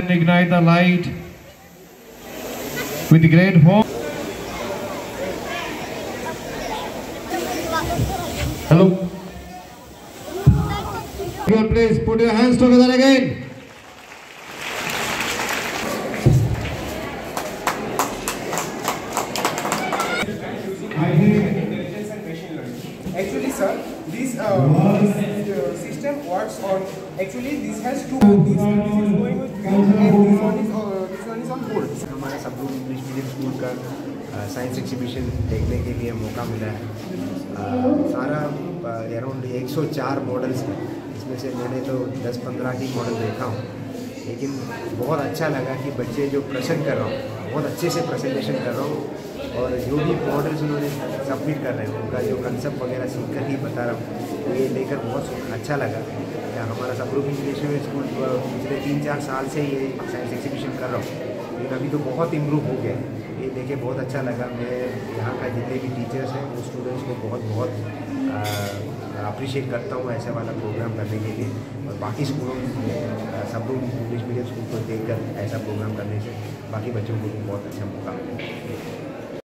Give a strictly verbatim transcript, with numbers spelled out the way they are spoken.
Ignite the light with great hope. Hello. Please put your hands together again. Intelligence and machine learning. Actually, sir, this, uh, this uh, system works on. Actually, this has two. This, this is going with green, and this one is uh, this one is on gold. हमारा सब लोग English medium school का science exhibition देखने के लिए मौका मिला है। आ, सारा अराउंड एक सौ चार मॉडल्स हैं, इसमें से मैंने तो दस पंद्रह ही मॉडल देखा हूँ, लेकिन बहुत अच्छा लगा कि बच्चे जो प्रेजेंट कर रहा हूँ बहुत अच्छे से प्रेजेंटेशन कर रहा हूँ और जो भी मॉडल्स उन्होंने सबमिट कर रहे हैं उनका जो कंसेप्ट वगैरह सीख कर ही बता रहा हूँ, ये लेकर बहुत अच्छा लगा। हमारा सब लोग इंग्लिश मीडियम स्कूल पिछले तीन चार साल से ये साइंस एग्जीबिशन कर रहा हूँ, लेकिन अभी तो बहुत इम्प्रूव हो गया है। ये देखे बहुत अच्छा लगा। मैं यहाँ का जितने भी टीचर्स हैं वो स्टूडेंट्स को बहुत बहुत अप्रिशिएट करता हूँ ऐसा वाला प्रोग्राम करने के लिए, और बाकी स्कूलों सब लोग इंग्लिश मीडियम स्कूल को देखकर ऐसा प्रोग्राम करने से बाकी बच्चों को भी बहुत अच्छा मौका मिले।